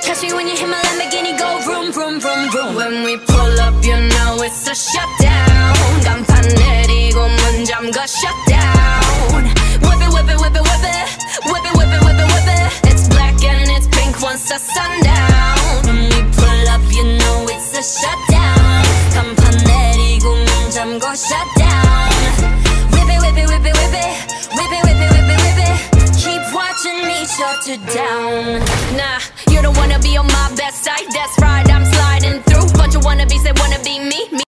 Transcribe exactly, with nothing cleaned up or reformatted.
Catch me when you hit my Lamborghini go vroom, vroom, vroom, vroom. When we pull up, you know it's a shutdown. 간판 내리고 문 잠가 shutdown. Whip it, whip it, whip it, whip it. Whip it, whip it, whip it, whip it. It's black and it's pink once the sundown. When we pull up, you know it's a shutdown. 간판 내리고 문 잠가 shutdown. Whip it, whip it, whip it, whip it. Whip it, whip it, whip it, whip it. Keep watching me shut it down. Nah, you don't wanna be on my best side. That's right, I'm sliding through. Bunch of wannabes that wanna be me. me